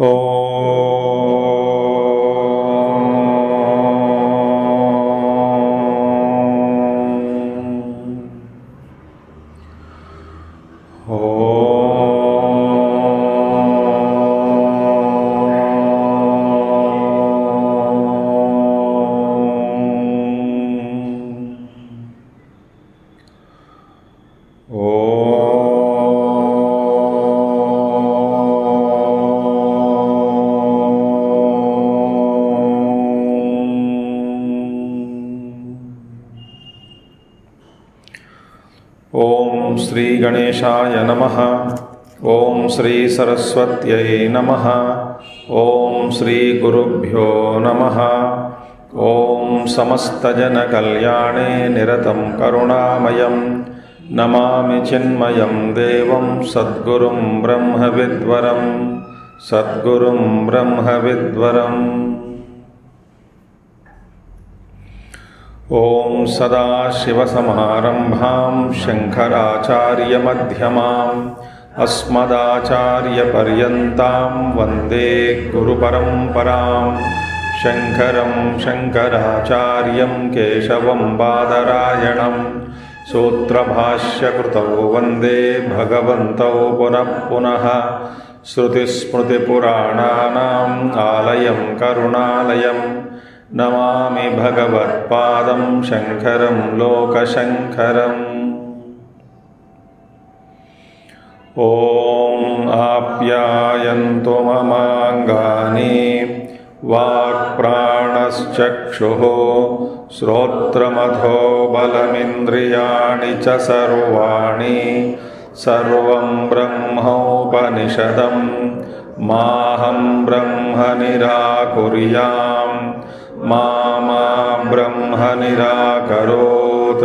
ओम श्री गणेशाय नमः। ओम श्री सरस्वत्यै नमः। ओम श्री गुरुभ्यो नमः। ओम समस्तजनकल्याणे निरतं करुणामयं नमामि चिन्मयं देवं सद्गुरुं ब्रह्मविद्वरं सद्गुरुं ब्रह्मविद्वरम्। ओम सदाशिवसमारंभां शंकराचार्यमध्यमाम् अस्मदाचार्यपर्यन्तां वन्दे गुरुपरम्पराम्। शंकरं शंकराचार्यं केशवं बादरायणं सूत्रभाष्यकृतौ वन्दे भगवन्तौ पुनः पुनः। श्रुतिस्मृतिपुराणानाम् आलयं करुणालयं नमामि भगवत्पादं शंकरं लोकशंकरम्। ओम आप्यायन्तु ममाङ्गानि वाक्प्राणश्चक्षुः श्रोत्रमथो बलमिन्द्रियाणि च सर्वाणि सर्वं ब्रह्मोपनिषदं माहं ब्रह्म निराकुर्याम् मा ब्रह्म निराकरोत्।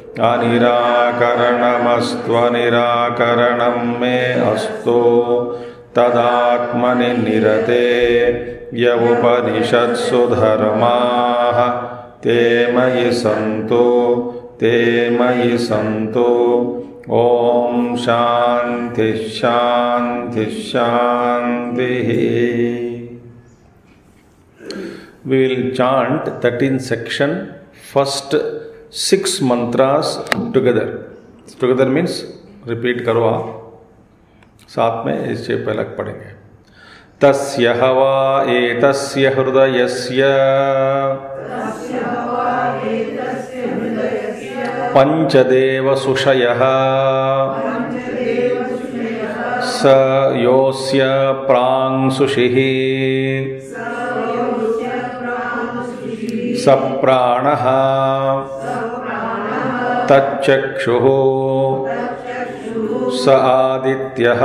अनिराकरणमस्त्वनिराकरणं मे अस्तु तदात्मनि निरते य उपनिषत्सु धर्माः ते मयि सन्तु। ओम शांति शांति शांति। We will chant 13th section, first 6 mantras together. Together means repeat करो आप, साथ में इससे पहले पढ़ेंगे। तस्य हवा एतस्य हृदयस्य पंचदेव सुषयः स योऽस्य प्रांसुषिः स प्राणः तच्चक्षुः स आदित्यः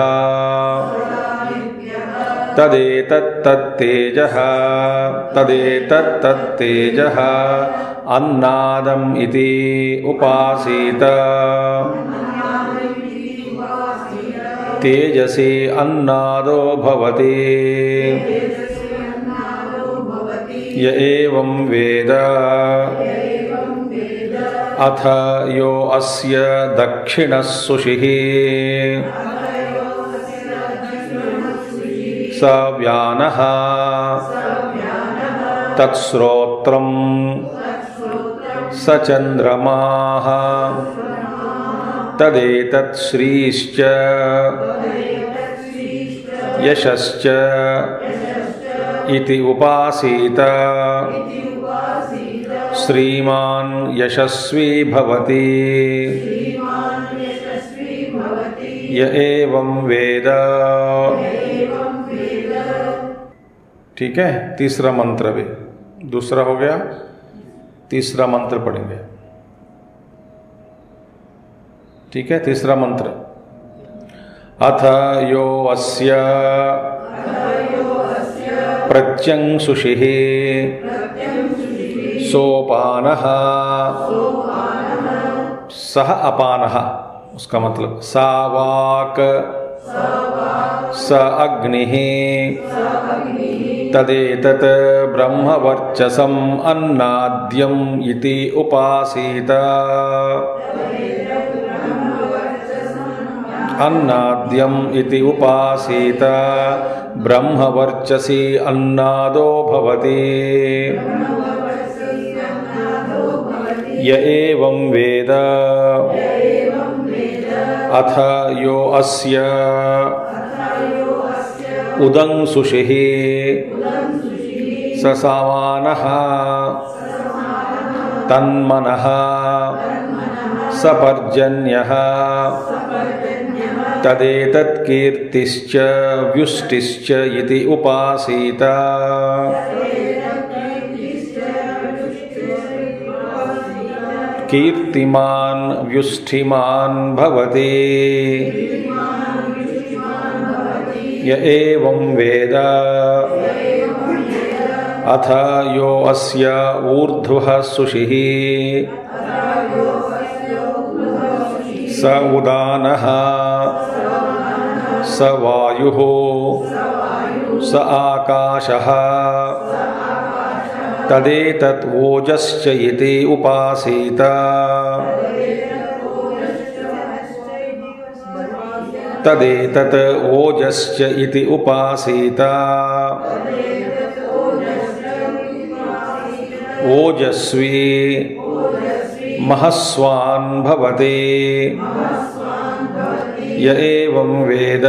तदेतत्तेजः अन्नादम् इति उपासीत। तेजसि अन्नादो भवति य एवं वेद अथ यो अस्य दक्षिणः सुषिः स व्यानः तत्श्रोत्रं स चन्द्रमाः तदेतत् श्रीश्च यशश्च इति उपासीत। श्रीमान् यशस्वी भवति य एवं वेद। ठीक है, तीसरा मंत्र भी, दूसरा हो गया, तीसरा मंत्र पढ़ेंगे। ठीक है, तीसरा मंत्र। अथ यो अस्य प्रत्यंशुषिः सोपानः सह अपानः, उसका मतलब सा वाक् स अग्निः तदेतत् ब्रह्मवर्चसम् अन्नाद्यम् इति उपासीत। अन्नाद्यम् इति उपासीत ब्रह्मवर्चसी अन्नादो भवति। य एवं वेद अथ यो अस्य उदं सुषिः स सामानः तन्मनः सपर्जन्यः तदेतत् कीर्तिश्च व्युष्टिश्च इति उपासीत। कीर्तिमान् व्युष्टिमान् भवति। य एवं वेद अथ यो अस्य ऊर्ध्वः सुषिः स उदानः स वायुः स आकाशः तदेतत् ओजश्च इति उपासीत। तदेतत् ओजश्च इति उपासीत। ओजस्वी महस्वान् भवति। य एवं वेद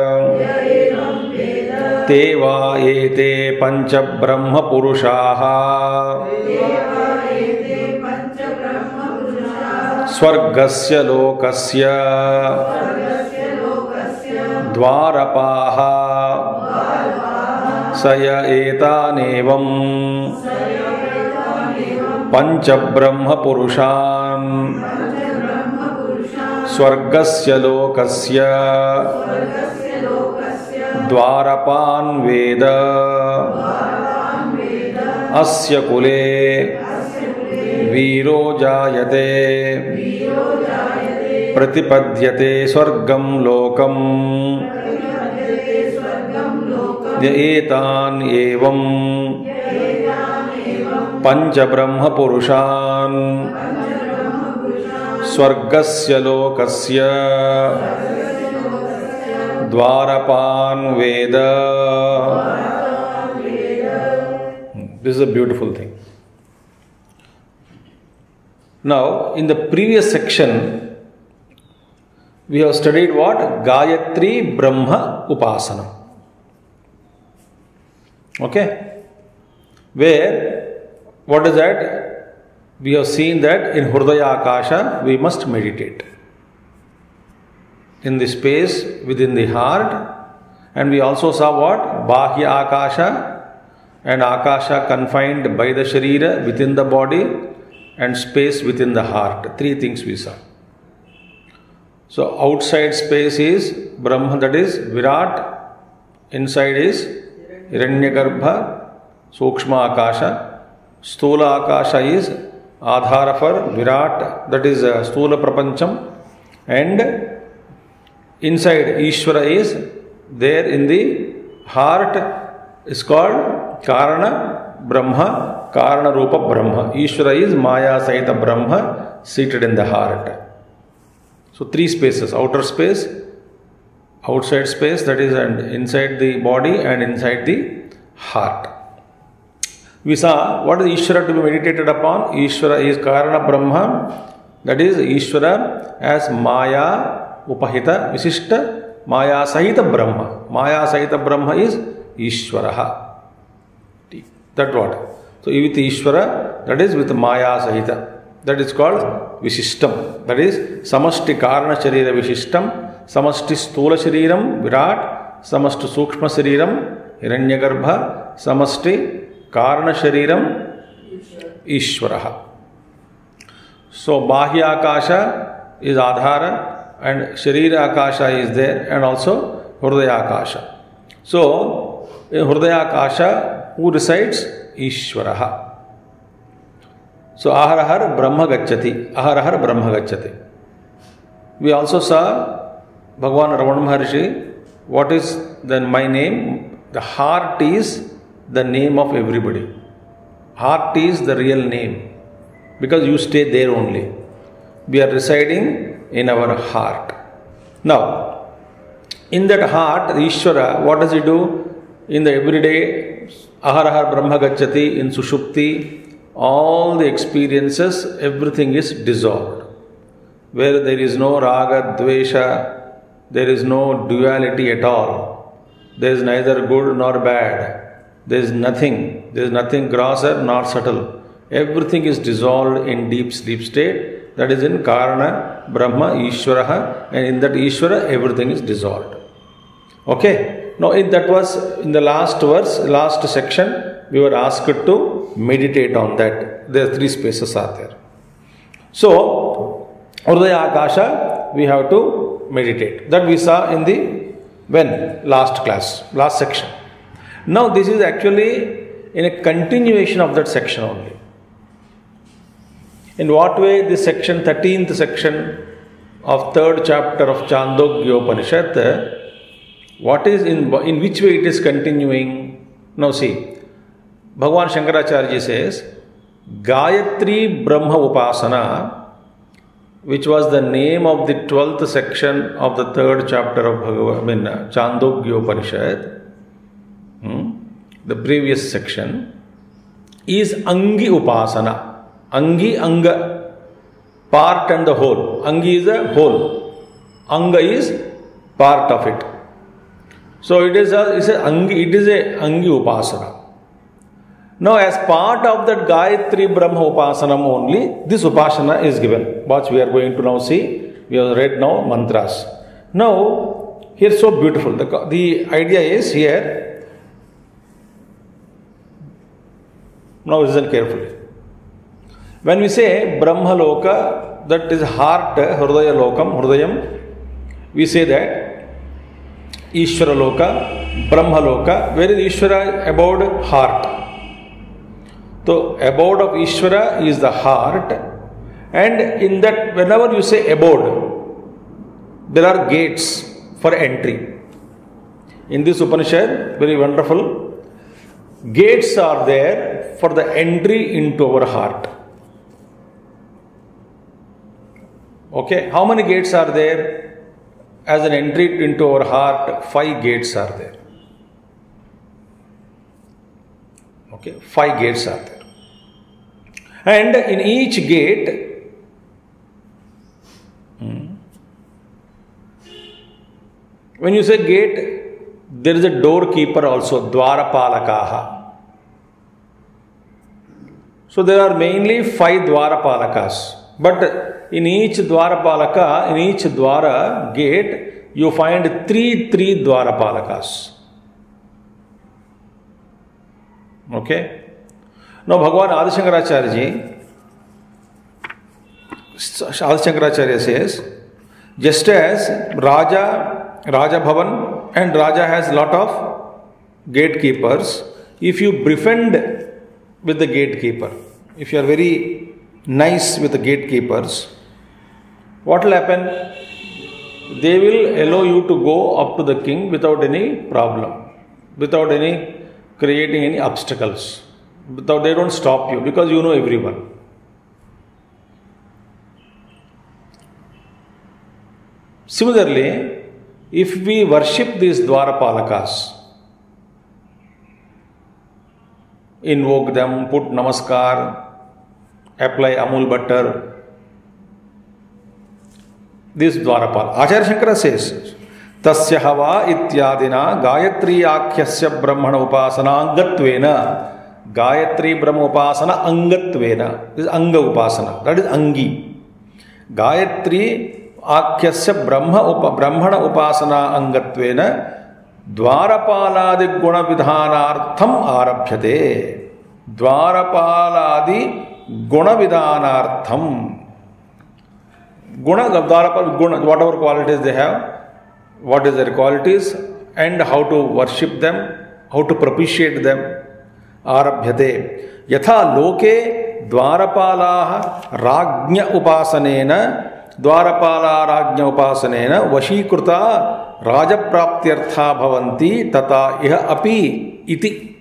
ते वा एते पंच ब्रह्म पुरुषाः स्वर्गस्य लोकस्य द्वारपाः स य एतानेवं पंच ब्रह्म पुरुषान् स्वर्गस्य लोकस्य द्वारपान् वेद। अस्य कुले वीरो जायते प्रतिपद्यते स्वर्गं लोकम्। य एतान् एवं पंच ब्रह्म पुरुषान् स्वर्गस्य लोकस्य द्वारपान् वेद। This is a beautiful thing. Now, in the previous section, we have studied what? Gayatri Brahma Upasana. Okay? Where, what is that? We have seen that in Hridaya Akasha, we must meditate. In the space within the heart, and we also saw what? Bahya Akasha and Akasha confined by the Sharira within the body and space within the heart. Three things we saw. So outside space is Brahma, that is Virat. Inside is Hiranyagarbha, Sukshma Akasha. Stula Akasha is Adhara for Virat, that is Stula Prapancham. And inside Ishvara is there in the heart, is called Karana Brahma, Karana Rupa Brahma. Ishvara is Maya Saita Brahma seated in the heart. So three spaces: outer space, outside space, that is and inside the body and inside the heart. We saw what is Ishvara to be meditated upon. Ishvara is Karana Brahma, that is Ishvara as Maya Upahita Visishta Maya Sahita Brahma. Maya Sahita Brahma is Ishvaraha. That what? So with Ishvara, that is with Maya Sahita. That is called Visishtam. That is Samashti Karana Sharira Visishtam, Samashti Stula Shariram Virat, Samashti Sukshma Shariram Hiranyagarbha, Samashti Karana Shariram Ishvaraha. So Bahya Akasha is Adhara and Sharira Akasha is there, and also Hridaya Akasha. So in Hridaya Akasha, who resides? Ishvaraha. So Aharahar Brahma Gacchati. Aharahar Brahma Gacchati. We also saw Bhagavan Ramana Maharshi. What is then my name? The heart is the name of everybody. Heart is the real name, because you stay there only. We are residing in our heart. Now, In that heart, Ishvara, what does he do? In the everyday, Ahar Brahma Gacchati, in Sushupti, all the experiences, everything is dissolved. Where there is no raga, dvesha, there is no duality at all. There is neither good nor bad. There is nothing grosser nor subtle. Everything is dissolved in deep sleep state. That is in Karana, Brahma, Ishvara, and in that Ishvara, everything is dissolved. Okay? Now, that was in the last verse, last section, we were asked to meditate on that. There are 3 spaces are there. So, Urdaya Akasha, we have to meditate. That we saw in the last class, last section. Now, this is actually in a continuation of that section only. In what way this section, 13th section of 3rd chapter of Chandogya Upanishad, what is in which way it is continuing? Now see, Bhagavan Shankaracharya says, Gayatri Brahma Upasana, which was the name of the 12th section of the 3rd chapter of Chandogya Upanishad, the previous section, is Angi Upasana. Angi, Anga, part and the whole. Angi is a whole. Anga is part of it. So it is a Angi Upasana. Now as part of that Gayatri Brahma Upasana only, this Upasana is given. What we are going to now see, we have read now mantras. Now, here so beautiful. The idea is here, now listen carefully. When we say Brahma Loka, that is heart, Hridaya Lokam, Hridayam, we say that Ishvara Loka, Brahma Loka, where is Ishvara? Abode heart. So, abode of Ishvara is the heart, and in that, whenever you say abode, there are gates for entry. In this Upanishad, very wonderful, gates are there for the entry into our heart. Okay, how many gates are there? As an entry into our heart, 5 gates are there. Okay, 5 gates are there. And in each gate, when you say gate, there is a doorkeeper also, Dwarapalakaha. So there are mainly 5 Dwarapalakas. But in each Dwarapalaka, in each Dwara gate, you find 3 Dwarapalakas. Okay? Now Bhagavan Adi Shankaracharya says, just as Raja Bhavan and Raja has lot of gatekeepers, if you befriend with the gatekeeper, if you are very nice with the gatekeepers, what will happen? They will allow you to go up to the king without any problem, without any creating any obstacles. They don't stop you because you know everyone. Similarly, if we worship these Dwarapalakas, invoke them, put namaskar, apply Amul butter, this Dwarapal. Acharya Shankara says, Tasya hava ityadina Gayatri akhyasya brahmana upasana angatvena. Gayatri Brahma Upasana Angatvena. This is Anga Upasana. That is Angi. Gayatri Akhyasya Brahmana Upasana Angatvena Dwarapaladi Guna Vidhanartham Arabhyate. Dwarapaladi Guna Vidhanartham. Guna, whatever qualities they have, what is their qualities, and how to worship them, how to propitiate them. Arabhyate. Yatha loke dwarapalaha rajnya upasanena vashikruta rajapraptyartha bhavanti tata iha api iti.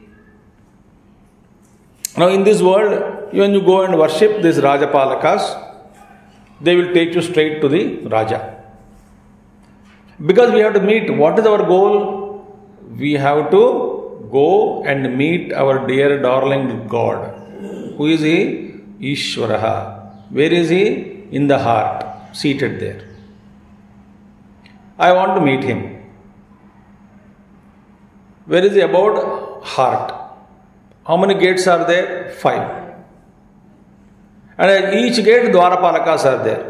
Now in this world, when you go and worship these Rajapalakas, they will take you straight to the Raja. Because we have to meet. What is our goal? We have to go and meet our dear darling God. Who is He? Ishvaraha. Where is He? In the heart, seated there. I want to meet Him. Where is He? About heart. How many gates are there? 5. And at each gate, Dwarapalakas are there.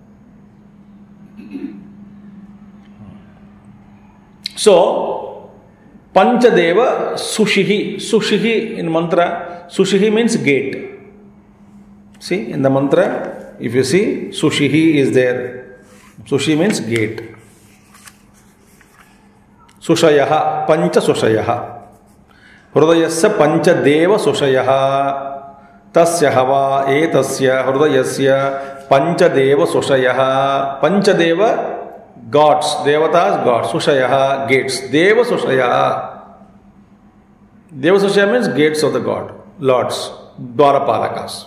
So, Panchadeva Sushihi. Sushihi in mantra, Sushihi means gate. See, in the mantra, if you see, Sushihi is there. Sushi means gate. Sushayaha, Pancha Sushayaha. Hrudayasya Panchadeva Sushayaha. Tasya hava etasya hrudayasya Panchadeva Sushayaha. Panchadeva, gods, devatas, gods. Sushayaha, gates. Deva Sushayaha. Deva Sushaya means gates of the god, lords, Dwarapalakas.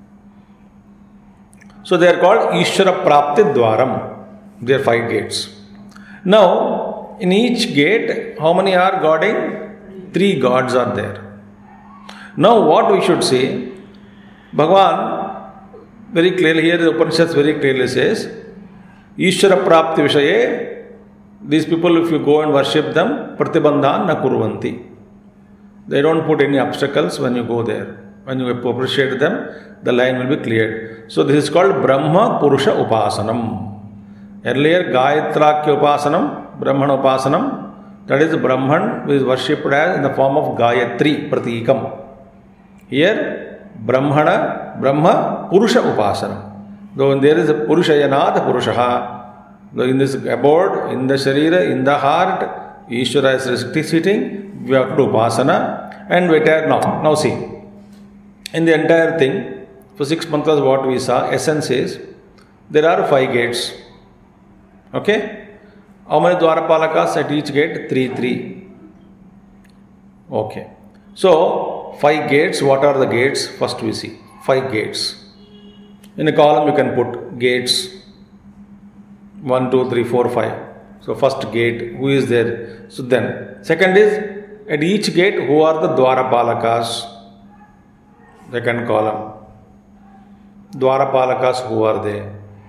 So they are called Ishvara Prapti Dwaram. There are 5 gates. Now, in each gate, how many are guarding? 3 gods are there. Now, what we should say? Bhagavan very clearly here, the Upanishads very clearly says, Ishvara Prapti Vishaye, these people, if you go and worship them, Pratibandhan na kurvanti. They don't put any obstacles when you go there. When you appreciate them, the line will be cleared. So this is called Brahma Purusha Upasanam. Earlier, Gayatrakya Upasanam, Brahman Upasanam, that is Brahman who is worshipped as in the form of Gayatri Pratikam. Here, Brahma Purusha Upasanam. Though there is a Purushayanatha Purushaha, though in this abode, in the Sharira, in the heart, Ishvara is sitting, we have to do Upasana and wait now see. In the entire thing, for 6 mantras what we saw, essence is, there are 5 gates. Okay? How many Dwarapalakas at each gate? 3. Okay. So, 5 gates, what are the gates? First we see, 5 gates. In a column you can put gates, 1, 2, 3, 4, 5. So, first gate, who is there? So then, second is, at each gate, who are the Dwarapalakas? Second column. Dwarapalakas, who are they?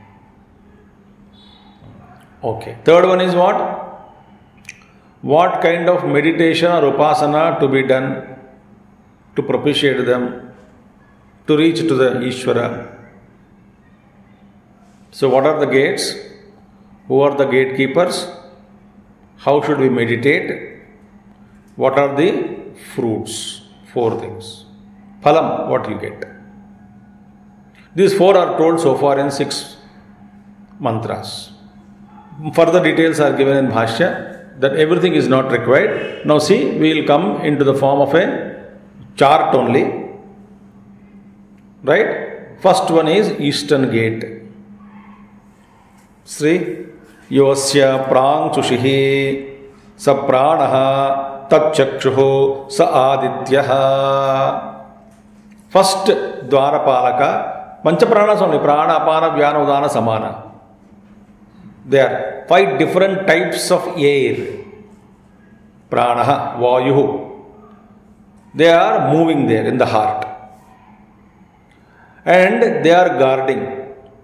Okay. Third one is what? What kind of meditation or upasana to be done to propitiate them, to reach to the Ishvara? So what are the gates? Who are the gatekeepers? How should we meditate? What are the fruits? 4 things. Phalam, what you get. These 4 are told so far in 6 mantras. Further details are given in Bhashya, that everything is not required. Now see, we will come into the form of a chart only. Right? First one is Eastern Gate. Sri Yosya Prang Chushihi Sa Pranaha Tat Chakshuho Sa Adityaha. First Dwarapalaka, Panchapranas only, Prana, Apana, Vyana, Udana, Samana. There are 5 different types of air. Pranaha, Vayuhu. They are moving there in the heart. And they are guarding.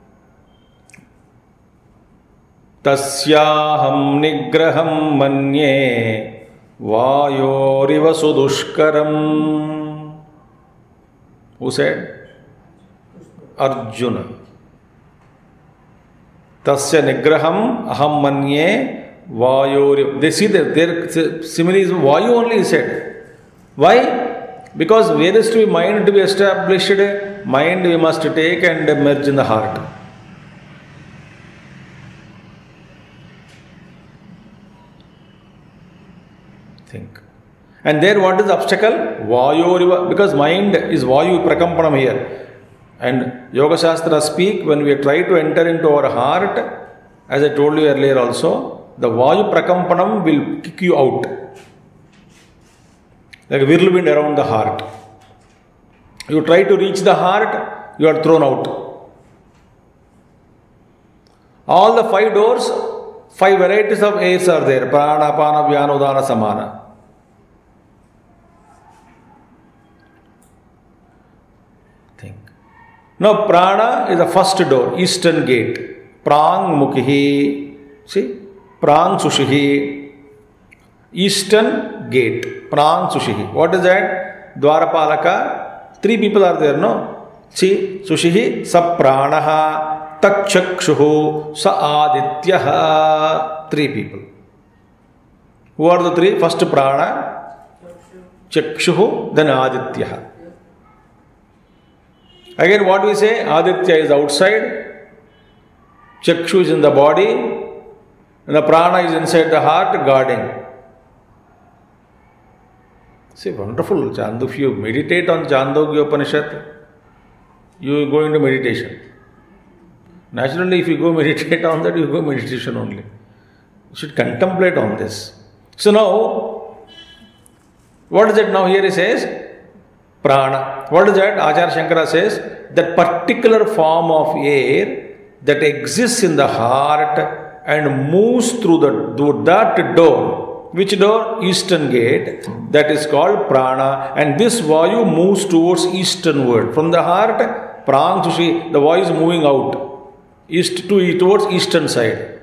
Tasyaham nigraham manye Vayoriva sudushkaram. Who said? Arjuna. Tasya nigraham aham manye Vayoriva. They see that their simile is Vayu only said. Why? Because where is to be mind to be established? Mind we must take and merge in the heart. Think. And there what is the obstacle? Vayoriva. Because mind is Vayu Prakampanam here. And Yoga Shastra speak, when we try to enter into our heart, as I told you earlier also, the Vayu Prakampanam will kick you out. Like a whirlwind around the heart. You try to reach the heart, you are thrown out. All the 5 doors, 5 varieties of airs are there. Prana, Apana, Vyana, Udana, Samana. Think. Now Prana is the first door, eastern gate. Prang Mukhi. See? Prang Sushihi. Eastern gate. Prang Sushihi. What is that? Dwarapalaka. 3 people are there, no? See? Sushihi. Sapranaha. Tachakshuhu. Saadityaha. 3 people. Who are the 3? First Prana. Chakshuhu. Then Adityaha. Again, what we say? Aditya is outside. Chakshu is in the body. And the prana is inside the heart, guarding. See, wonderful. If you meditate on Chandogya Upanishad, you go into meditation. Naturally, if you go meditate on that, you go meditation only. You should contemplate on this. So now, what is it now? Here he says, prana. What is that? Acharya Shankara says, that particular form of air that exists in the heart and moves through that door. Which door? Eastern gate. That is called prana. And this vayu moves towards easternward. From the heart, prang sushi, the vayu is moving out. Towards eastern side.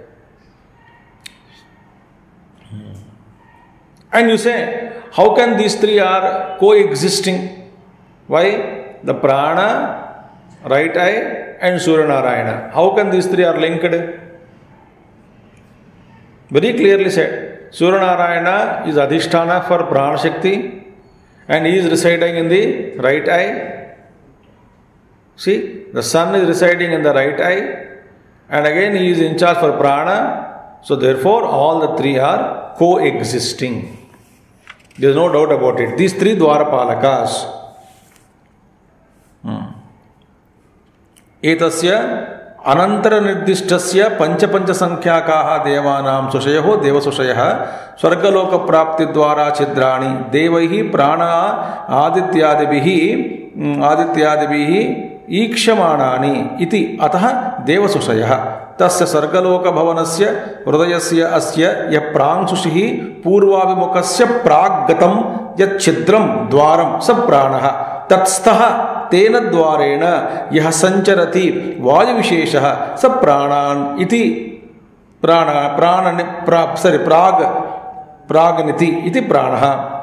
And you say, how can these 3 are coexisting? Why? The prana, right eye and Surya Narayana. How can these 3 are linked? Very clearly said. Surya Narayana is Adhisthana for Prana Shakti and he is residing in the right eye. See, the sun is residing in the right eye and again he is in charge for Prana. So therefore all the 3 are coexisting. There is no doubt about it. These 3 Dwarapalakas. एतस्य अनंतर निर्दिष्टस्य पंच संख्याकाः देवानां सुषयो देवसुषयः स्वर्गलोक प्राप्ति द्वारा छिद्राणि देवैः प्राणा आदित्यादिभिः ईक्षमाणानि इति अतः देवसुषयः तस्य स्वर्गलोक भवनस्य हृदयस्य अस्य यः प्रांशुषिः पूर्वाभिमुखस्य प्राग्गतं यच्छिद्रं द्वारं स प्राणः तत्स्थः तेन द्वारेण यह संचरति वायुविशेषः स प्राणान् इति प्रागनिति इति प्राणः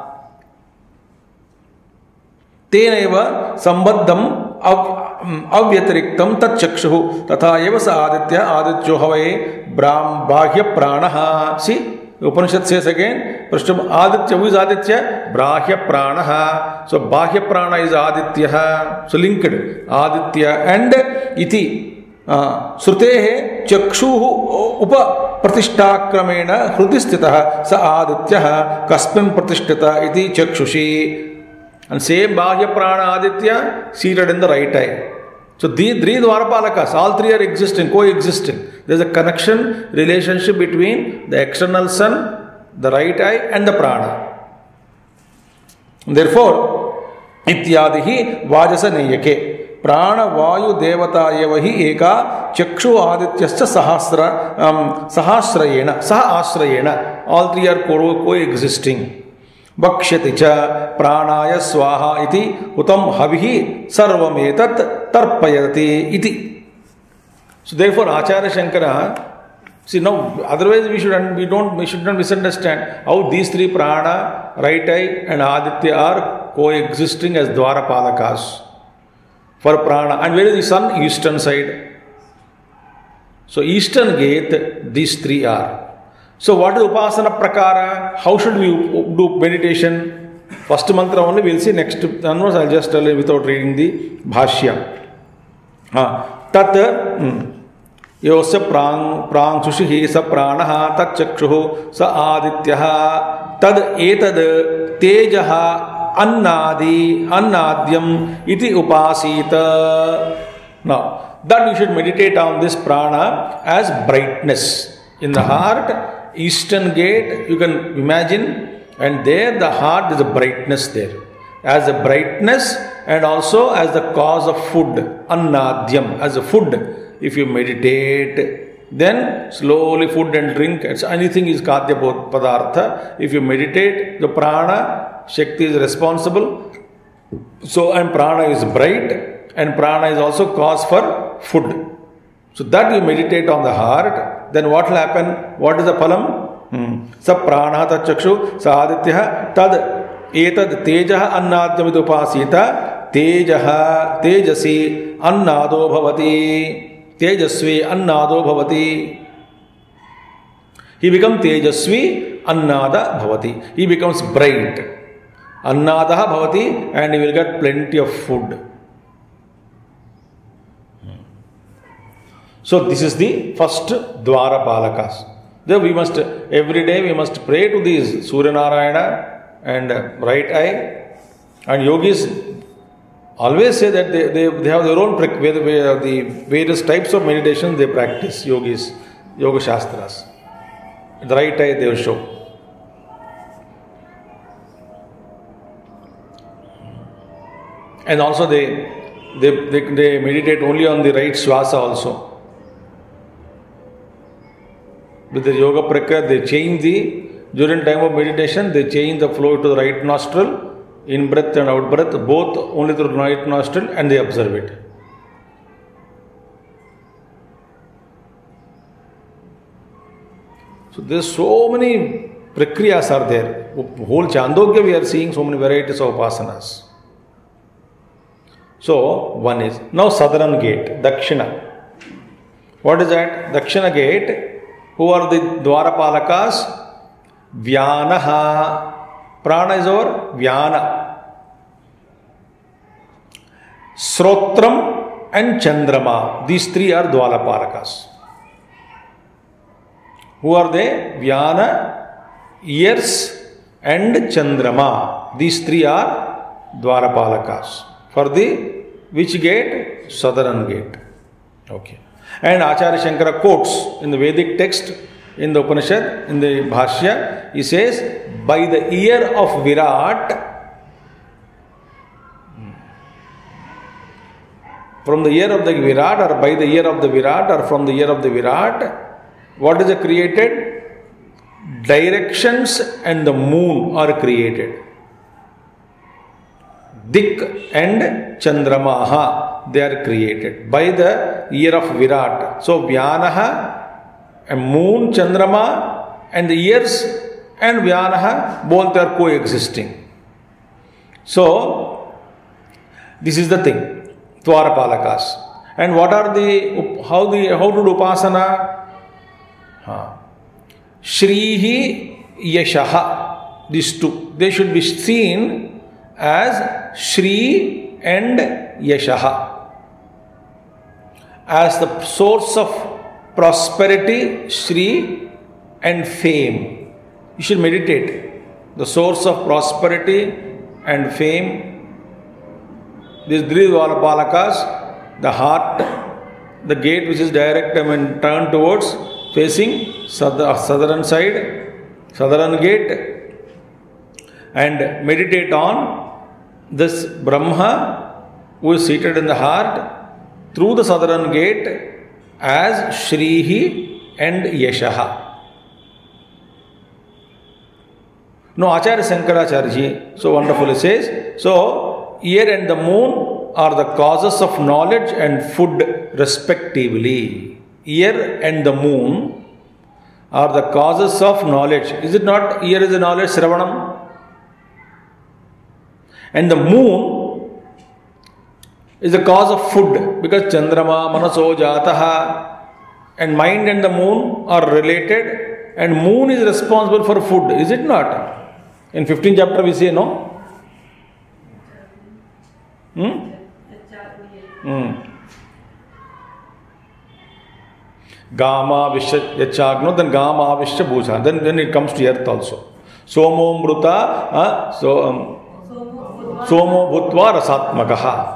तेनैव संबद्धम् अव्यतिरिक्तं तच्चक्षुः तथा एव स आदित्यो हवै बाह्य प्राणः. सी Upanishad says again, Prashtam Aditya, who is Aditya? Brahya Pranaha. So Bahya Prana is Aditya. So linked. Aditya and Iti. Srutehe Chakshuhu Upa Pratishtakramena Hrudistitaha Sa Aditya Kasmin Pratishtita Iti Chakshushi. And same Bahya Prana Aditya seated in the right eye. So these 3 Dwarapalakas, all 3 are existing, coexisting. There is a connection, relationship between the external sun, the right eye and the prana. Therefore, ityadihi vajasa neyake prana vayu devata evahi eka chakshu adityascha sahasrayena, saha-asrayena. All 3 are coexisting. Bhakshyati cha pranaya swaha iti utam havihi sarvametat tarpayati iti. So therefore Acharya Shankara, see now otherwise we should not misunderstand how these 3 prana, right eye and Aditya are coexisting as Dwarapalakas for prana. And where is the sun? Eastern side. So eastern gate these 3 are. So what is Upasana Prakara? How should we do meditation? First mantra only we will see, next onwards I will just tell you without reading the Bhashya. Tat yosya prang sushihi sa pranaha tat chakshuhu sa adityaha tad etad tejaha annadyam iti upasita. Now that you should meditate on this prana as brightness in the heart, eastern gate you can imagine, and there the heart is a brightness there. As a brightness and also as the cause of food, annadyam, as a food. If you meditate, then slowly food and drink, anything is Kadya Padartha. If you meditate, the prana, Shakti is responsible. So, and prana is bright, and prana is also cause for food. So that you meditate on the heart, then what will happen? What is the phalam? Sa prana tad chakshu sa aditya tad etad tejah annadya vidupasita tejasi annado bhavati tejasvi annado bhavati. He becomes tejasvi annada bhavati. He becomes bright. Annada bhavati, and he will get plenty of food. So this is the first Dwarapalakas. Then we must, every day we must pray to these Surya Narayana and right eye. And yogis always say that they have their own, the various types of meditation they practice, yogis, yoga shastras. The right eye they will show. And also they meditate only on the right swasa also. With the yoga prakriya, they change during time of meditation, they change the flow to the right nostril, in breath and out breath, both only through the right nostril, and they observe it. So there's so many prakriyas are there. Whole Chandogya we are seeing so many varieties of upasanas. So one is, now southern gate, Dakshina. What is that? Dakshina gate. Who are the Dwarapalakas? Vyanaha. Prana is over. Vyana. Srotram and Chandrama. These three are Dwarapalakas. Who are they? Vyana, ears and Chandrama. These three are Dwarapalakas. For the which gate? Southern gate. Okay. And Acharya Shankara quotes in the Vedic text, in the Upanishad, in the Bhashya, he says, by the ear of Virat, from the ear of the Virat, or by the ear of the Virat, or from the ear of the Virat, what is created? Directions and the moon are created. Dik and Chandramaha, they are created by the ear of Virat. So Vyanaha, a moon, Chandrama, and the ears and Vyanaha, both are coexisting. So this is the thing, Dwarapalakas. And what are how to do Upasana? Shrihi Yashaha. These two, they should be seen as Shri and Yashaha. As the source of prosperity, Shri, and fame. You should meditate. The source of prosperity and fame. These three Dwarapalakas, the heart, the gate which is direct, turned towards, facing southern side, southern gate, and meditate on this Brahma who is seated in the heart through the southern gate as Shrihi and Yashaha. Now Acharya Shankaracharya so wonderfully says, so ear and the moon are the causes of knowledge and food respectively. Ear and the moon are the causes of knowledge. Is it not? Ear is the knowledge, Sravanam. And the moon is the cause of food, because Chandrama, Manaso, Jataha, and mind and the moon are related, and moon is responsible for food. Is it not? In 15th chapter we say, no? Gama Vishya Yachagno, then Gama Vishya Bhuja. Then it comes to earth also. Somo Mruta, Somo Bhutva Rasatmakaha.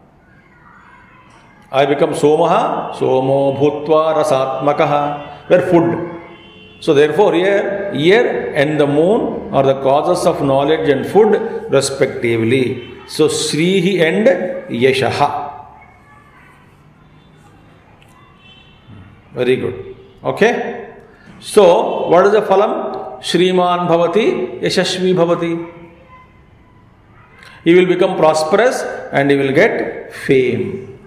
I become Somaha, Somo Bhutva Rasatmakaha. Where food. So therefore ear and the moon are the causes of knowledge and food respectively. So Shrihi and Yashaha. Very good. Okay? So, what is the phalam? Shriman bhavati, yashashvi bhavati. He will become prosperous and he will get fame.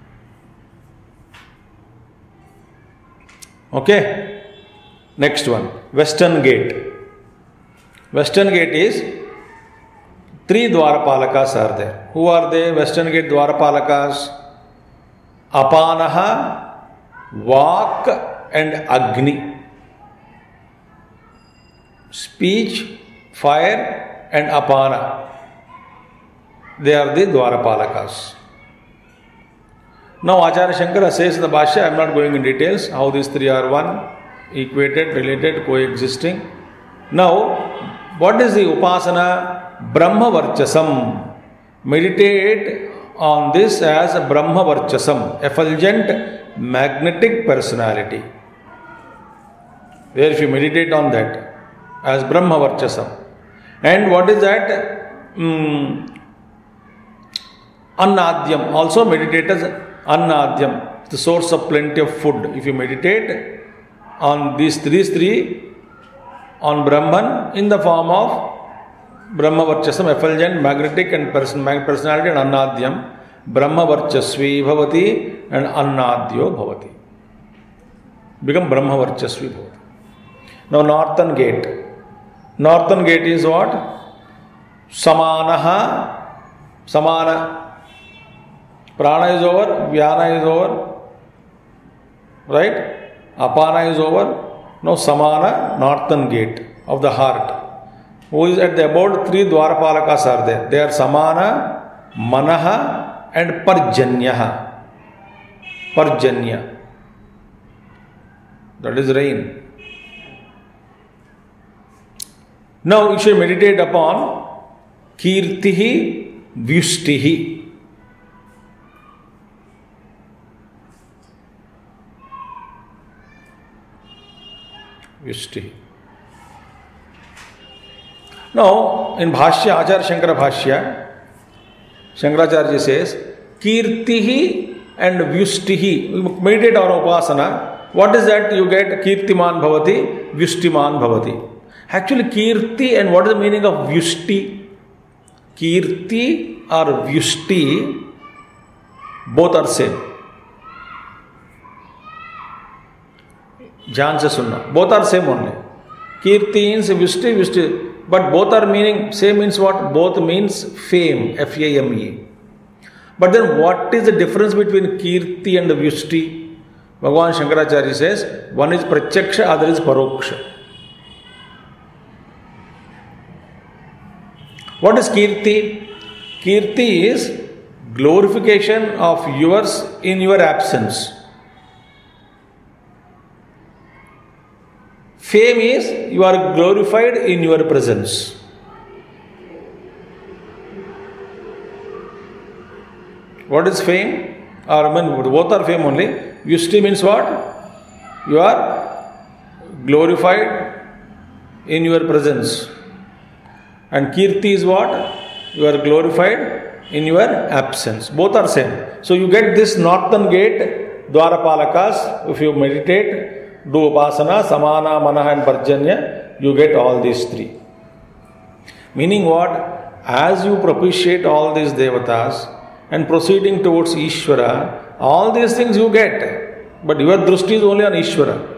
Okay? Next one, Western Gate. Western Gate is 3 Dwarapalakas are there. Who are they? Western Gate Dwarapalakas. Apanaha, Vak and Agni. Speech, fire and Apana. They are the Dwarapalakas. Now Acharya Shankara says in the Bhashya, I am not going in details how these 3 are one, equated, related, coexisting. Now, what is the Upasana? Brahma Varchasam. Meditate on this as Brahma Varchasam, effulgent, magnetic personality. There if you meditate on that as Brahma Varchasam. And what is that? Annadyam. Also meditate as Annadyam, the source of plenty of food. If you meditate on these three, on Brahman in the form of Brahma Varchasam, effulgent, magnetic and personality and Annadyam, Brahma Varchasvi bhavati and Annadyo bhavati. Become Brahma Varchasvi bhavati. Now Northern Gate. Northern Gate is what? Samanaha, Samana. Prana is over, Vyana is over, right? Apana is over. Now Samana, Northern Gate of the heart. Who is at the about 3 Dwarapalakas are there. They are Samana, Manaha and Parjanyaha. Parjanya. That is rain. Now you should meditate upon Kirtihi, Vyustihi. Vyustihi. Now, in Bhashya, Acharya Shankara Bhashya, Shankaracharya says, Kirtihi and Vyustihi. Meditate on Upasana. What is that? You get Kirtiman Bhavati, Vyustiman Bhavati. Actually, Kirti and what is the meaning of Vyusti? Kirti or Vyusti, both are same. Jhan se sunna. Both are same only. Kirti means Vyusti, Vyusti. But both are meaning, same means what? Both means fame, F-A-M-E. But then what is the difference between Kirti and Vyusti? Bhagavan Shankaracharya says, one is Pratyaksha, other is Paroksha. What is Kirti? Kirti is glorification of yours in your absence. Fame is you are glorified in your presence. What is fame? Or I mean, both are fame only. Vyusti means what? You are glorified in your presence. And Kirti is what? You are glorified in your absence. Both are same. So you get this Northern Gate, Dwarapalakas, if you meditate, do Upasana, Samana, Manaha and Parjanya, you get all these 3. Meaning what? As you propitiate all these devatas and proceeding towards Ishvara, all these things you get. But your drushti is only on Ishvara.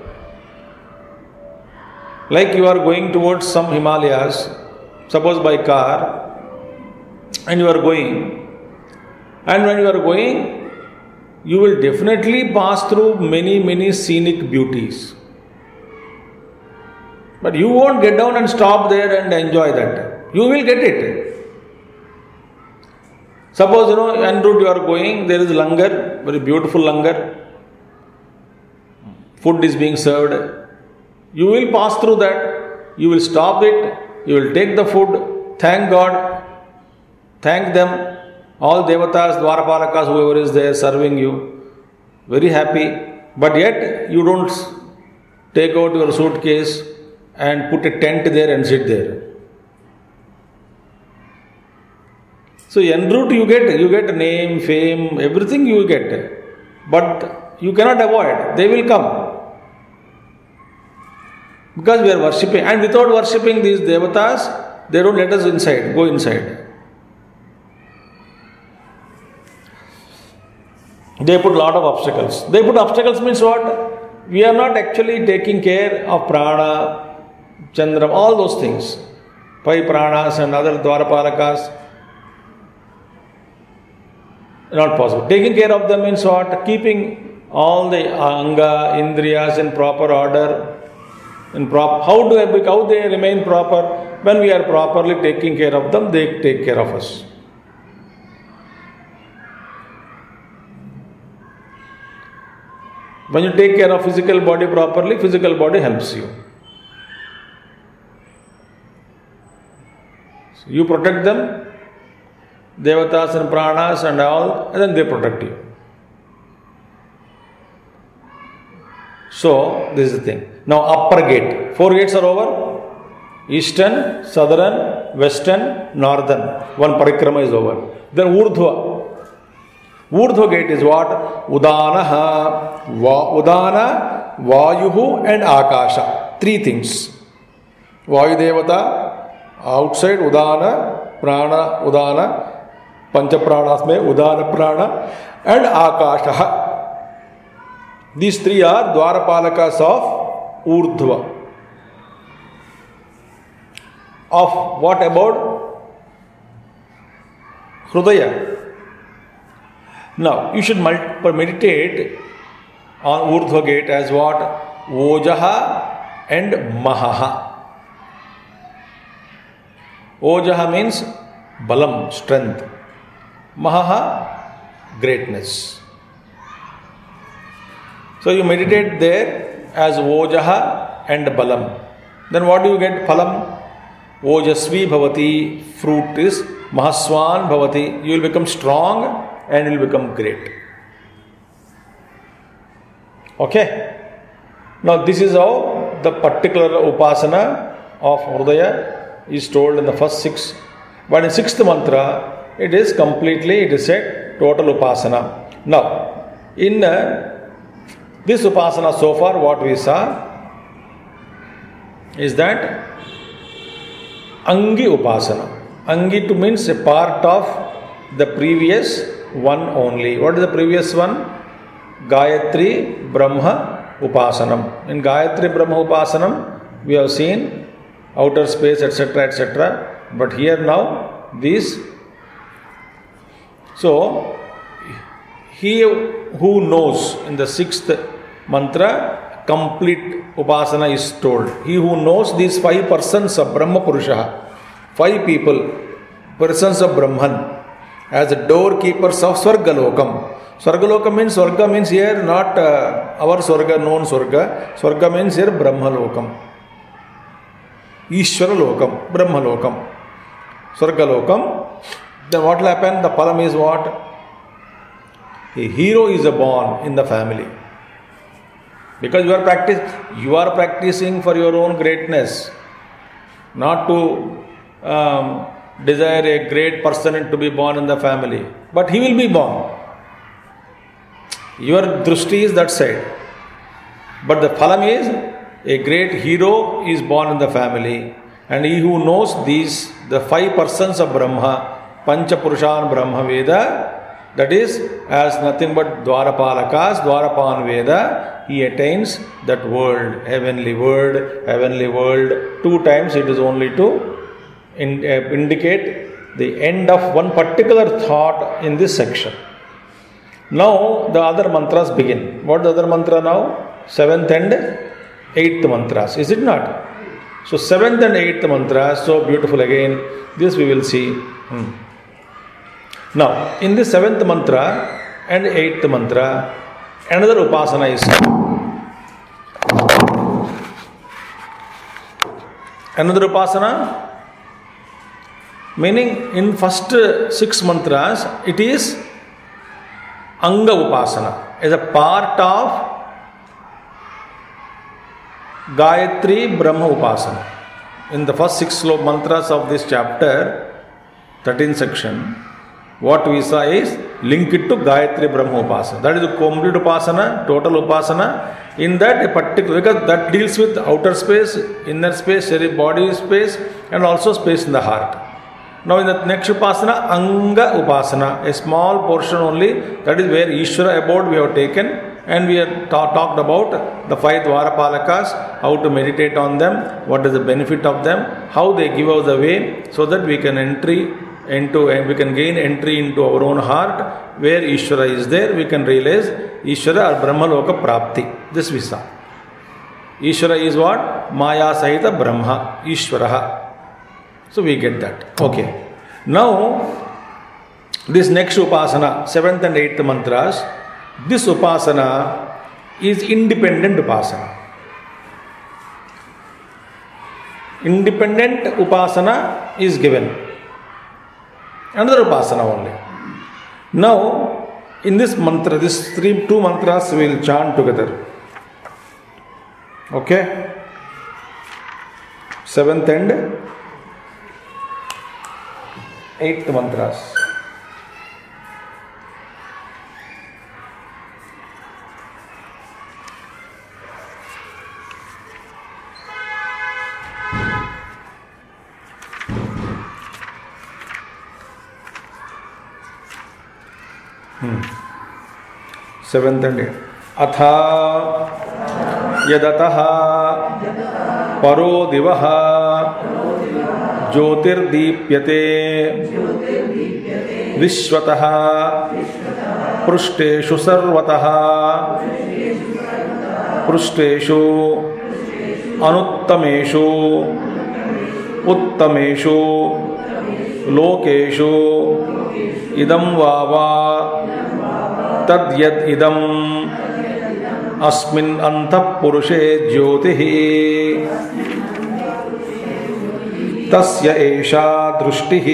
Like you are going towards some Himalayas, suppose by car, and you are going. And when you are going, you will definitely pass through many scenic beauties. But you won't get down and stop there and enjoy that. You will get it. Suppose, en route you are going, there is langar, very beautiful langar. Food is being served. You will pass through that. You will stop it. You will take the food. Thank God. Thank them. All devatas, Dwarapalakas, whoever is there serving you, very happy. But yet, you don't take out your suitcase and put a tent there and sit there. So, en route you get name, fame, everything you get. But you cannot avoid. They will come. Because we are worshipping, and without worshipping these devatas, they don't let us inside, go inside. They put a lot of obstacles. They put obstacles means what? We are not actually taking care of prana, chandra, all those things. 5 pranas and other dwarapalakas. Not possible. Taking care of them means what? Keeping all the anga, indriyas in proper order. How they remain proper? When we are properly taking care of them, they take care of us. When you take care of physical body properly, physical body helps you. So you protect them, devatas and pranas and all, and then they protect you. So, this is the thing. Now, upper gate. 4 gates are over. Eastern, southern, western, northern. 1 parikrama is over. Then Urdhva. Urdhva gate is what? Udanaha, Udana, Vayuhu and Akasha. 3 things. Vayu Devata, outside Udana, Prana, Udana, Pancha Pranas mein Udana Prana and Akasha. These 3 are Dwarapalakas of Urdhva. Of what about Hrudaya? Now, you should meditate on Urdhva gate as what? Ojaha and Mahaha. Ojaha means Balam, strength. Mahaha, greatness. So, you meditate there as Ojaha and Balam. Then what do you get? Phalam. Ojasvi bhavati. Fruit is Mahaswan bhavati. You will become strong and you will become great. Okay. Now this is how the particular upasana of Urdhaya is told in the first 6. But in 6th mantra, it is said total upasana. Now, in this upasana so far, what we saw is that Angi upasana. Angi to means a part of the previous one only. What is the previous one? Gayatri Brahma Upasanam. In Gayatri Brahma Upasanam, we have seen outer space, etc., etc. But here now, these. So, he who knows in the 6th mantra, complete upasana is told. He who knows these 5 persons of Brahma Purusha, 5 people, persons of Brahman, as the doorkeepers of Swargalokam. Swargalokam means, Swarga means here not our Swarga, known Swarga. Swarga means here Brahma Lokam. Ishvara Lokam, Brahma Lokam. Swargalokam. Then what will happen? The phalam is what? A hero is born in the family. Because you are practicing for your own greatness, not to desire a great person to be born in the family. But he will be born. Your drushti is that side. But the phalam is, a great hero is born in the family. And he who knows these, the 5 persons of Brahma, Pancha Purushan Brahma Veda, that is as nothing but Dwarapalakas, Dwarapan Veda, he attains that world, heavenly world, heavenly world. 2 times it is only to indicate the end of one particular thought in this section. Now the other mantras begin. What is the other mantra now? 7th and 8th mantras, is it not? So 7th and 8th mantras, so beautiful again. This we will see. Now, in the 7th mantra and 8th mantra, another upasana is. Another upasana, meaning in first 6 mantras, it is Anga upasana, as a part of Gayatri Brahma upasana. In the first 6 mantras of this chapter, 13th section, what we saw is link it to Gayatri Brahma Upasana. That is the complete Upasana, total Upasana, In that a particular, because that deals with outer space, inner space, body space, and also space in the heart. Now in the next upasana, Anga Upasana, a small portion only, that is where Ishvara abode we have taken, and we have talked about the 5 Dwarapalakas, how to meditate on them, what is the benefit of them, how they give us the way, so that we can we can gain entry into our own heart, where Ishvara is there, we can realize Ishvara or Brahma Loka Prapti. This we saw. Ishvara is what? Maya Sahita Brahma, Ishvaraha. So we get that. Okay. Now, this next Upasana, 7th and 8th mantras, this Upasana is independent Upasana. Independent Upasana is given. Another Upasana only. Now, in this mantra, these 2 mantras we will chant together. Okay? 7th and 8th mantras. Seventh and 8th. Atha yadataha paro divaha ज्योतिर्दीप्यते विश्वतः पृष्ठेषु सर्वतः पृष्ठेषु अनुत्तमेषु उत्तमेषु लोकेषु इदं वावा तद्यद् इदं अस्मिन् अन्तःपुरुषे ज्योतिः तस्य एषा दृष्टिः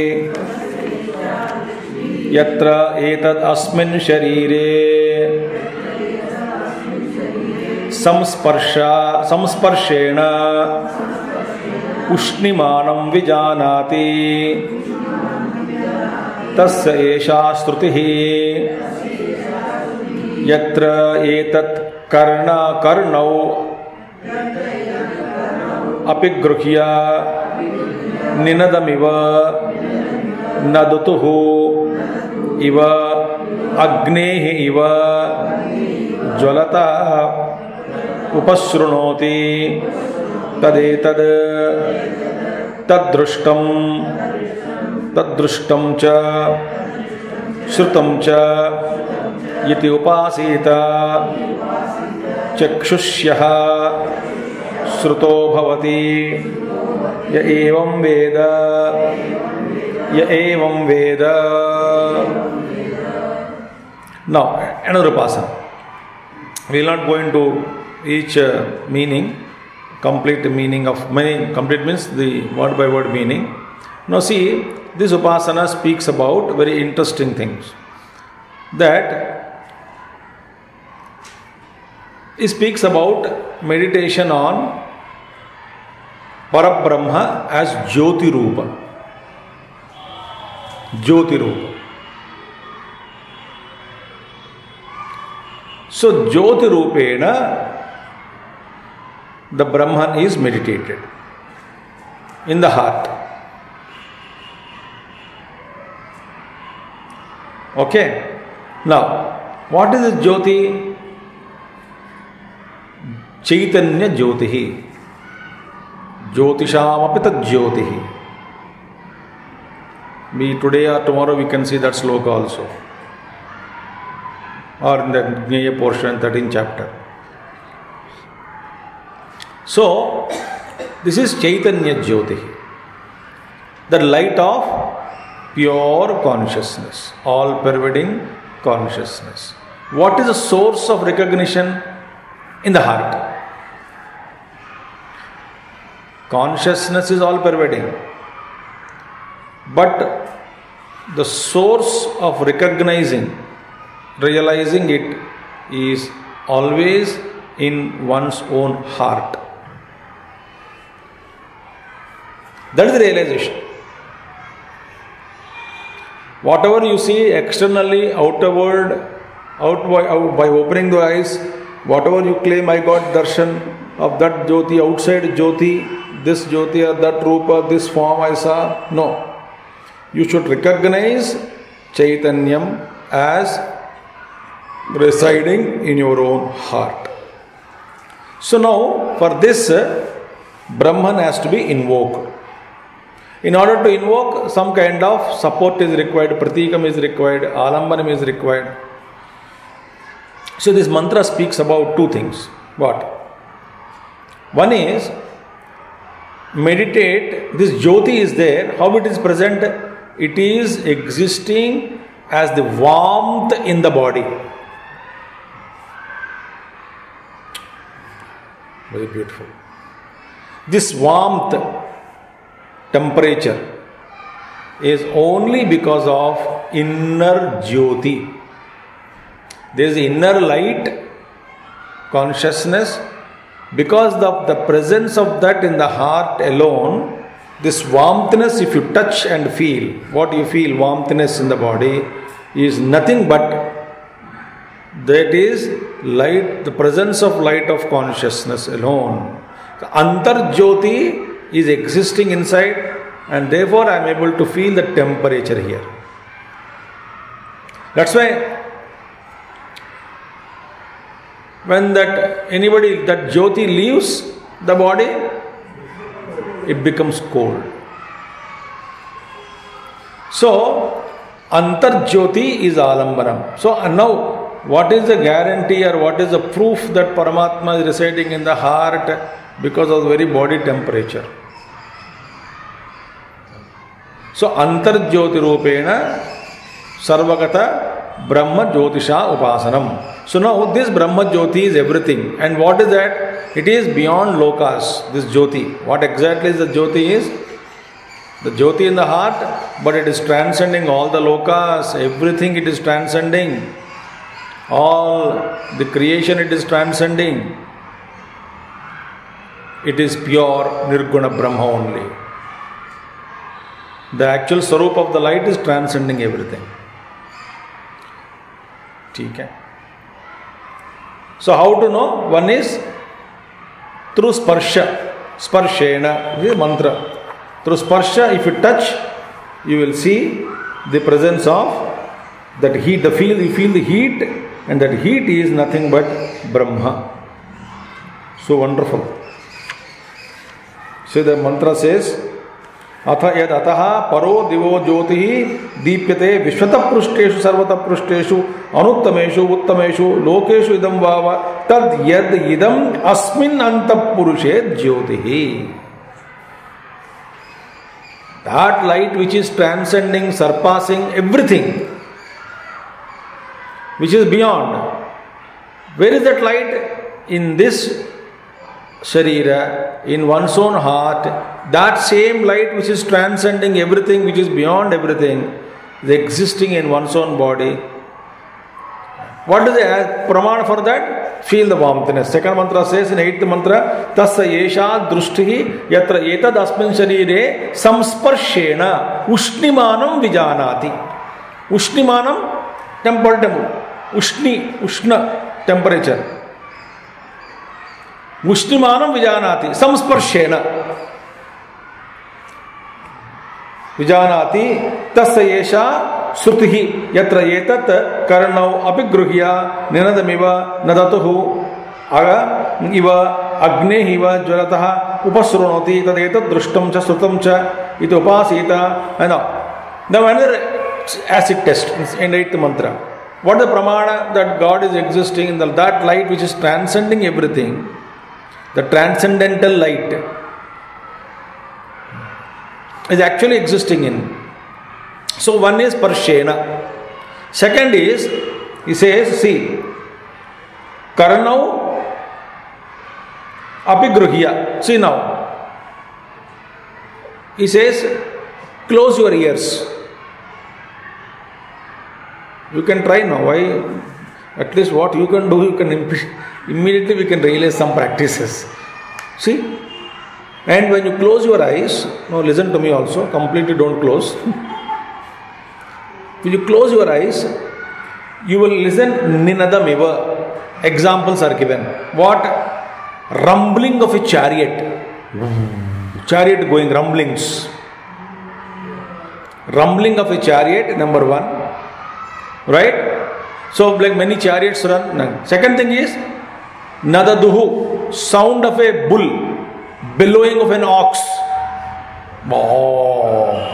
यत्र एतद् अस्मिन् शरीरे संस्पर्शेण उष्णिमानं विजानाति तस्य एषा श्रुतिः यत्र एतत् कर्णौ अपिगृह्य निनदमिव नदतुः इव अग्नेः इव ज्वलता उपशृणोति तदेतद् तद्दृष्टं च श्रुतं च इति उपासीत चक्षुष्यः श्रुतो भवति य एवं वेद. Now another upasana. We will not go into each meaning, complete meaning of many. Complete means the word by word meaning. Now see, this upasana speaks about very interesting things. That it speaks about meditation on Parabrahma as Jyoti Rupa. Jyoti Rupa. So Jyoti Rupena, the Brahman is meditated in the heart. Okay. Now, what is the Jyoti? Chaitanya Jyotihi. Jyotishamapi tad Jyotihi. Today or tomorrow we can see that sloka also. Or in the Jnaya portion, 13th chapter. So, this is Chaitanya Jyotihi. The light of pure consciousness, all pervading consciousness. What is the source of recognition? In the heart. Consciousness is all pervading. But the source of recognizing, realizing it is always in one's own heart. That is the realization. Whatever you see externally, outward, by opening the eyes, Whatever you claim, I got darshan of that Jyoti, outside Jyoti, this Jyoti or that Rupa, this form I saw. No. You should recognize Chaitanyam as residing in your own heart. So now, for this, Brahman has to be invoked. In order to invoke, some kind of support is required, pratikam is required, alambanam is required. So this mantra speaks about two things. What? One is, meditate, this Jyoti is there, how it is present? It is existing as the warmth in the body. Very beautiful. This warmth, temperature, is only because of inner Jyoti. There is inner light, consciousness. Because of the presence of that in the heart alone, this warmthness, if you touch and feel, what you feel, warmthness in the body, is nothing but that is light, the presence of light of consciousness alone. The Antar Jyoti is existing inside, and therefore I am able to feel the temperature here. That's why when that Jyoti leaves the body, it becomes cold. So, Antar Jyoti is Alambanam. So, now, what is the guarantee or what is the proof that Paramatma is residing in the heart? Because of the very body temperature. So, Antar Jyoti Rupena Sarvagata Brahma Jyotisha Upasanam. So now this Brahma Jyoti is everything. And what is that? It is beyond lokas, this Jyoti. What exactly is the Jyoti is? The Jyoti in the heart, but it is transcending all the lokas, everything it is transcending. All the creation it is transcending. It is pure Nirguna Brahma only. The actual Sarup of the light is transcending everything. Okay. So how to know? One is through sparsha, sparshena, this is mantra. Through sparsha, if you touch, you will see the presence of that heat, you feel the heat, and that heat is nothing but Brahma. So wonderful. So the mantra says, Atha yad ataha paro divo jyotihi deepyate vishwata prushteshu sarvata prushteshu anuttameshu uttameshu lokeshu idam vava tad yad idam asmin antapurushe jyotihi. That light which is transcending, surpassing everything, which is beyond. Where is that light? In this Sharira, in one's own heart, that same light which is transcending everything, which is beyond everything, is existing in one's own body. What is the pramana for that? Feel the warmthness. Second mantra says in 8th mantra, Tasya yesha drushtihi yatra etad asmin sharire samsparshena ushnimanam vijanati. Ushnimanam, temperature. Ushna, temperature. Ushnimanam vijanati, samsparshena. Vijanati, tasya yesha srutihi yatra etat karnau abhigruhya ninadamiva nadatuhu iva agnehiva jvalataha upasrunoti tad etat drushtam cha srutam cha iti upasita. Now another acid test in 8th mantra. What is the pramana that God is existing in that light which is transcending everything? The transcendental light is actually existing in. So one is Parshena. Second is, he says, see, Karanau Apigruhya. See now, he says, close your ears. You can try now. Why? At least what you can do, you can immediately we can realize some practices. See? And when you close your eyes, now listen to me also, completely don't close. When you close your eyes, you will listen Ninadamiva. Examples are given. What? Rumbling of a chariot. Chariot going, rumblings. Rumbling of a chariot, number one. Right? So, like many chariots run. Second thing is nadaduhu, sound of a bull, bellowing of an ox. Oh.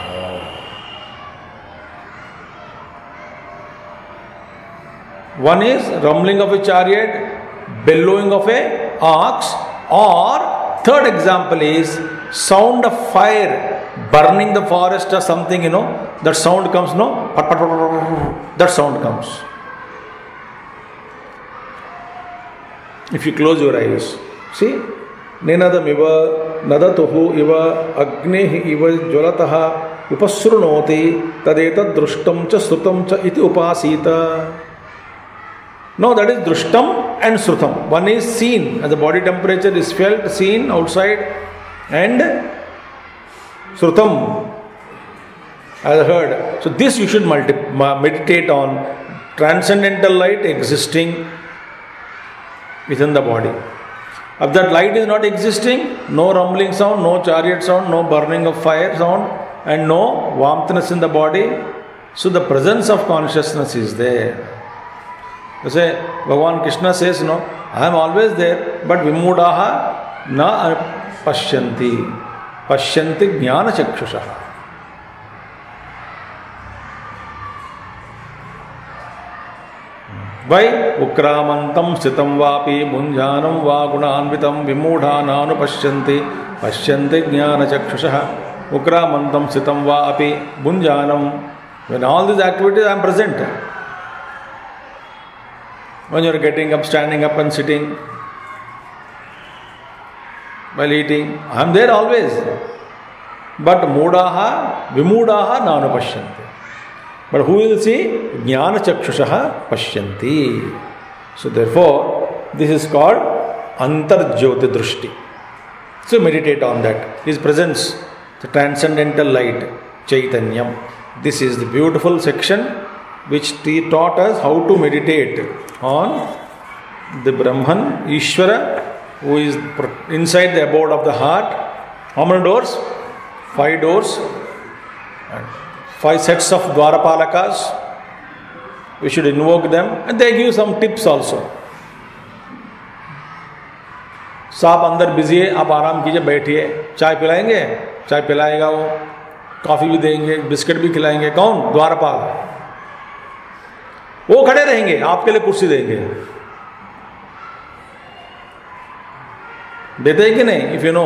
One is rumbling of a chariot, bellowing of a ox, or third example is sound of fire, burning the forest or something, that sound comes, that sound comes. If you close your eyes, see, Ninadamiva, Nadatuhu iva, Agnehi iva, Jvalataha, Upasrunoti, Tadeta Drushtam cha Srutam cha iti upasita. No, that is Drushtam and Srutam. One is seen, as the body temperature is felt, seen outside, and Srutam, as heard. So this you should meditate on. Transcendental light existing within the body. If that light is not existing, no rumbling sound, no chariot sound, no burning of fire sound, and no warmthness in the body. So the presence of consciousness is there. You say, Bhagavan Krishna says, I am always there, but Vimudaha na pashyanti. Pashyanti jnana chakshushaha. Why? Ukramantam sitam vapi munjanam va gunanvitam vimudhananu pashyanti. Pashyanti jnana chakshushaha. Ukramantam sitam vapi munjanam. When all these activities I am present. When you are getting up, standing up and sitting, while eating, I am there always. But mudaha, vimudaha nanu pashyanti. But who will see? Jnana chakshushaha pashyanti. So therefore, this is called antarjyoti drushti. So meditate on that. His presence, the transcendental light, Chaitanyam. This is the beautiful section which he taught us how to meditate on the Brahman, Ishvara, who is inside the abode of the heart. How many doors? 5 doors. 5 sets of Dwarapalakas. We should invoke them, and they give some tips also. साहब अंदर busy है, आप आराम कीजिए, बैठिए, चाय पिलाएंगे, चाय पिलाएगा वो, कॉफी भी देंगे, बिस्किट भी खिलाएंगे. कौन? द्वारपाल. वो खड़े रहेंगे, आपके लिए कुर्सी देंगे. देते हैं कि नहीं? If you know.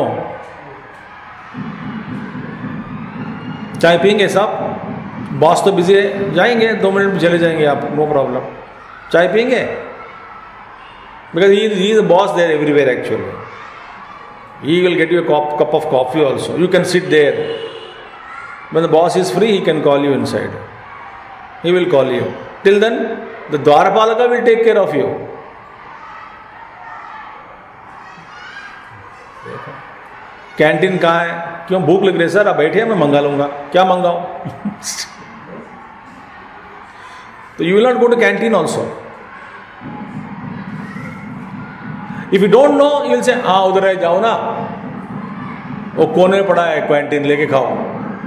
चाय पियेंगे साहब, बॉस तो बिजी है, जाएंगे 2 मिनट में चले जाएंगे आप, नो प्रॉब्लम. चाय पियेंगे, because he is the boss there everywhere actually. He will get you a cup of coffee also. You can sit there. When the boss is free, he can call you inside. He will call you. Till then, the Dwarapalaka will take care of you. Canteen कहाँ है? क्यों भूख लग रही है sir? आप बैठिए, मैं मंगा लूंगा. क्या मंगाऊं? तो you will not go to canteen also. If you don't know, you will say, हाँ उधर है, जाओ ना, वो कोने में पड़ा है कैंटीन, लेके खाओ.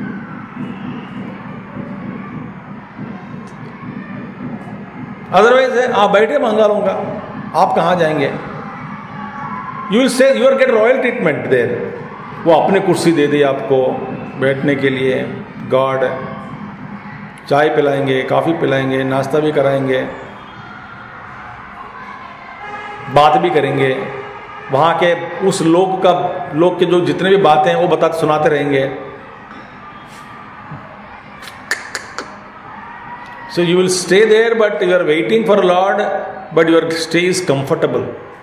अदरवाइज है, आप बैठे, मंगा लूंगा. आप कहाँ जाएंगे? You will say you are get royal treatment there. वो अपने कुर्सी दे दी आपको बैठने के लिए. गॉड चाय पिलाएंगे, कॉफ़ी पिलाएंगे, नाश्ता भी कराएंगे, बात भी करेंगे. वहाँ के उस लोग के जो जितने भी बातें हैं वो बताते सुनाते रहेंगे. So you will stay there, but you are waiting for Lord, but your stay is comfortable.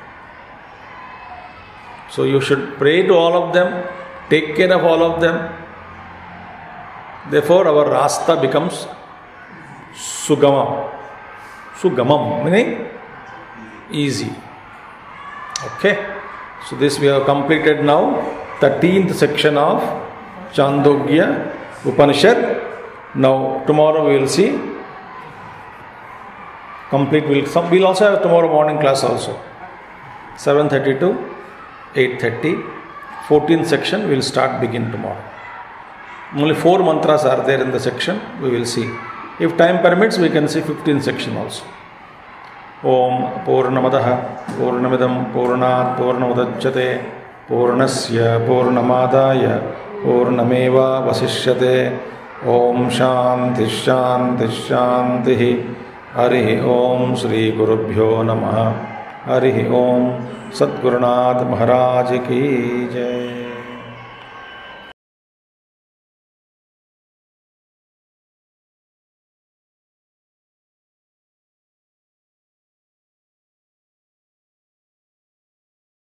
So you should pray to all of them, take care of all of them. Therefore our rasta becomes sugamam. Sugamam meaning easy. Okay. So this we have completed now, 13th section of Chandogya Upanishad. Now tomorrow we will see complete. We'll also have tomorrow morning class also. 7:30 to 8:30. 14th section we'll begin tomorrow. Only 4 mantras are there in the section. We will see. If time permits, we can see 15th section also. Om Purnamadaha Purnamidam Purnat Purnamudachyate Purnasya Purnamadaya Purnameva Vasishyate. Om Shanti Shanti Shanti. Hari Om Shri Gurubhyo Namaha. Hari Om Sadgurunath Maharaj Ki Jai.